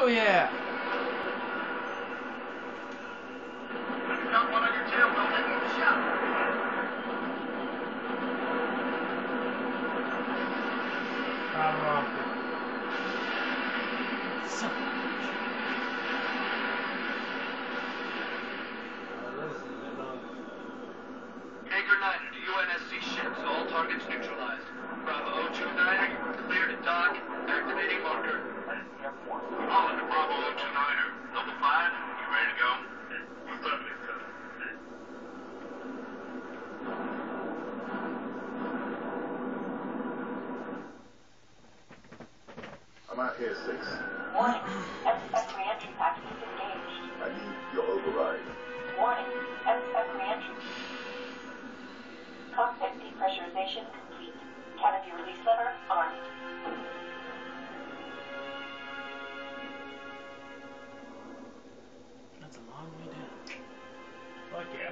yeah! You got one on your tail, Will. Give it a shot. Son of a Anchor 9 to UNSC ships. All targets neutralized. Bravo 029er, you are clear to dock. Activating marker. Holland to Bravo 029er. Noble 5, you ready to go? Affirmative, Colonel. I'm out here, 6. Warning. SSF reentry package is engaged. I need your override. Warning. SSF reentry. Cockpit depressurization complete. Canopy release lever armed. That's a long way down. Fuck yeah.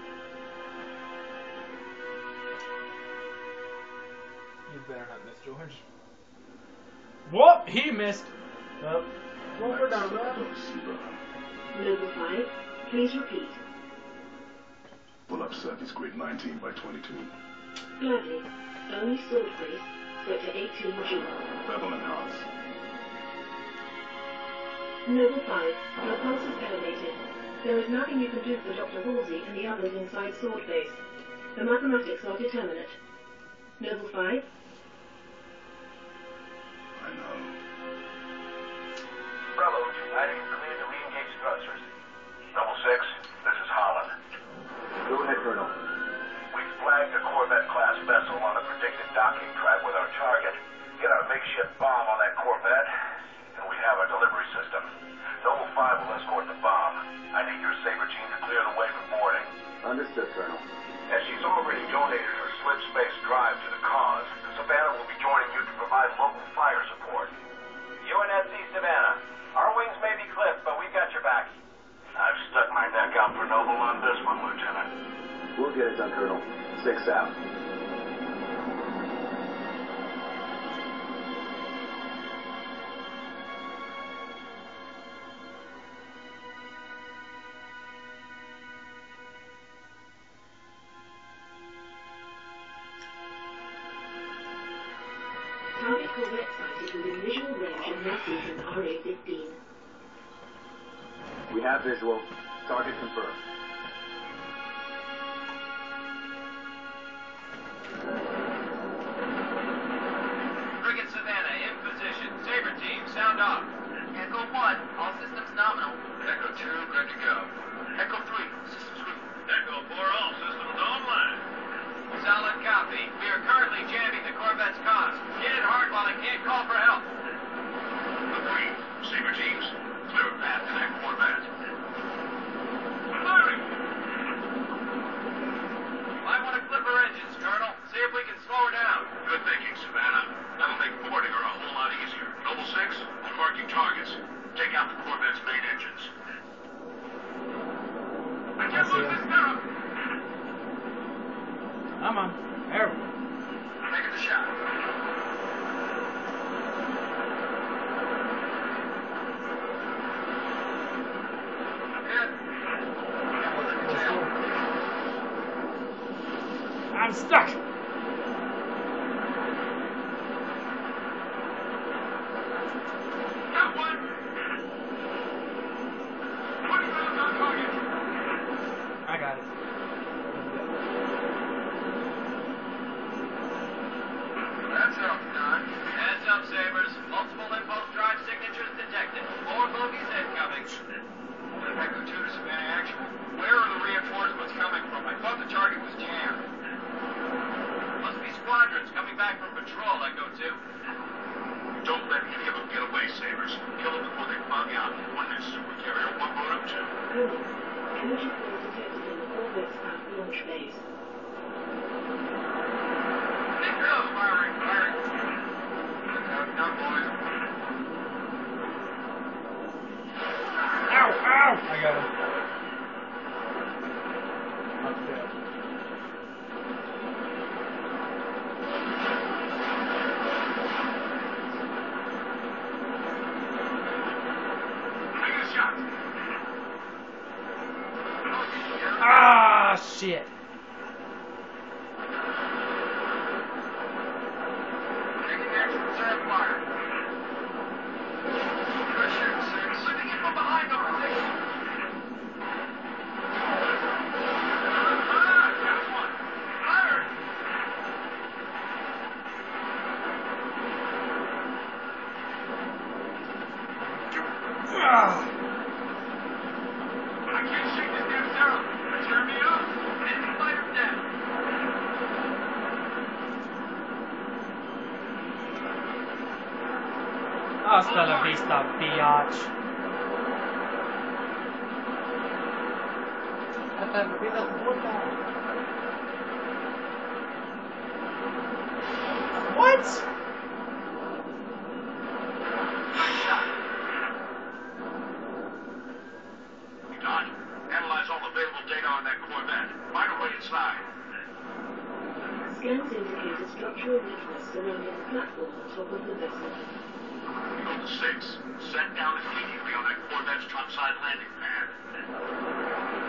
You better not miss, George. Whoop! He missed! Well, we're done with that. Noble 5, please repeat. Pull up Surface Grid 19 by 22. Gladly. Only sword place, sector 18G. Level enhance. Noble 5, your pulse is elevated. There is nothing you can do for Dr. Halsey and the others inside sword base. The mathematics are determinate. Noble 5? I know. Bravo 29er, you're clear to re-engage thrusters. Noble 6, this is Holland. Go ahead, Colonel. We've flagged a Corvette-class vessel on a predicted docking track with our target. Get our makeshift bomb on that Corvette, and we have our delivery system. Noble 5 will escort the bomb. I need your Saber team to clear the way for boarding. Understood, Colonel. As she's already donated her slip space drive to the cause, Savannah will be joining you to provide local fire support. UNSC Savannah, our wings may be clipped, but we've got your back. I've stuck my neck out for Noble on this one, Lieutenant. We'll get it done, Colonel. 6 out. Target Corvette sighted within visual range of Northeastern RA-15. We have visual. Target confirmed. Frigate Savannah in position. Saber team, sound off. Echo 1, all systems nominal. Echo 2, good to go. Echo 3, systems green. Echo 4, all systems online. Solid copy. We are currently jamming the Corvette's comms. Hit it hard while I can't call for help. Agreed. Saber teams, clear a path to that Corvette. Firing! Might want to clip her engines, Colonel. See if we can slow her down. Good thinking, Savannah. That'll make boarding her a whole lot easier. Noble 6, I'm marking targets. Take out the Corvette's main engines. I can't lose this stirrup! Come on. There we go. Taking the shot. Hit. I'm stuck! Got one. 20 rounds on target. I got it. That's up, Don. Heads up, Sabres. Multiple impulse drive signatures detected. 4 bogies incoming. Echo 2 to Savannah Actual. Where are the reinforcements coming from? I thought the target was jammed. Must be squadrons coming back from patrol, Echo 2. Don't let any of them get away, Sabres. Kill them before they bug out. One is super carrier, one boat up 2. Colonel, energy flow detected in the Corvette's aft launch base. Big girls firing, firing. Down, boys. Ow! Ow! I got him. I'm dead. shit. Taking action, reserve fire. Pressure, sir. Slipping in from behind the position. Got one. Fired. I can't shake this damn Sarah. Turn me up. Enemy fighter down. Hasta la vista, biatch. What? Don, analyze all available data on that Corvette. Find a way inside. Scans indicate a structural weakness surrounding the platform on top of the vessel. Eagle 6, set down immediately on that Corvette's topside landing pad.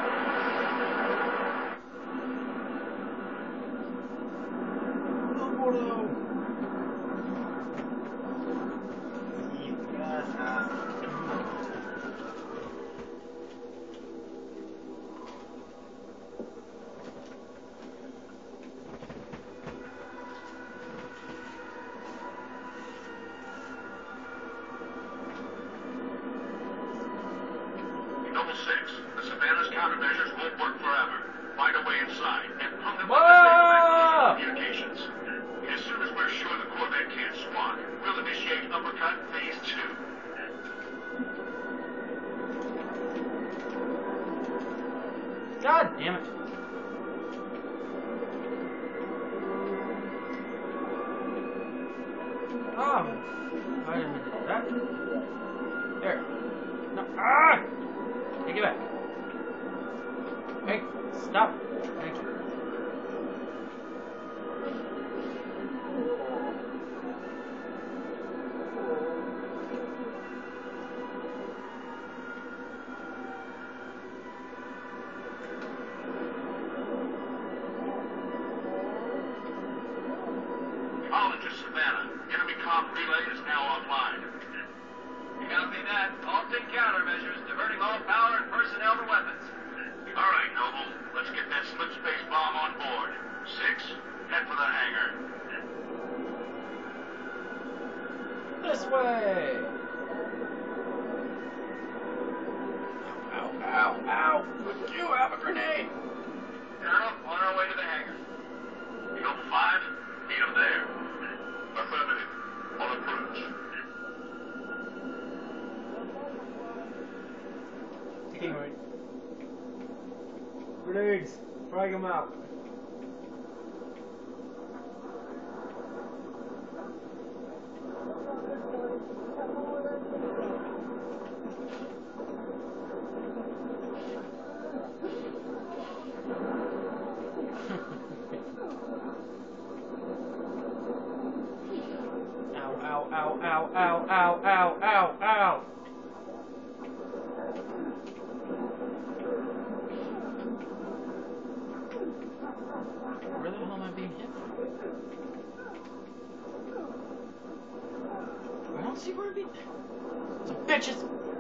Noble 6, the Savannah's countermeasures won't work forever. Find a way inside and permanently disable communications. As soon as we're sure the Corvette can't squawk, we'll initiate uppercut phase 2. God damn it. Oh, I didn't mean to do that. There. No. Ah! Take it back. Hey, stop. Thank you. Holland to Savannah. Enemy comm relay is now offline. You copy that. Halting countermeasures, diverting all power and personnel to weapons. All right, Noble. Let's get that slip space bomb on board. 6, head for the hangar. This way. Ow, ow, ow. You have a grenade. Colonel, on our way to the hangar. Eagle 5, meet him there. Affirmative. On approach. Taking right. Grenades. Frag them out. Ow, ow, ow, ow, ow, ow, ow, ow. Where the hell am I being hit from? I don't see where I'm being. Some bitches.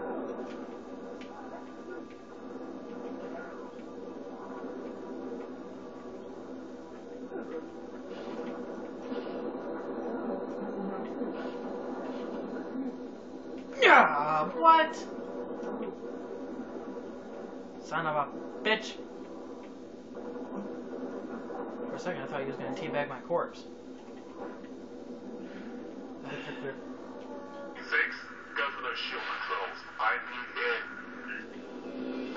Yeah, what? Son of a bitch. For a second, I thought he was going to teabag my corpse. 6, go for those shield controls. I need in.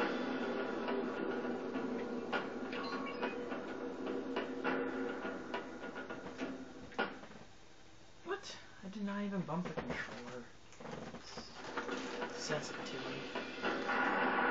What? I did not even bump the controller. Sensitivity.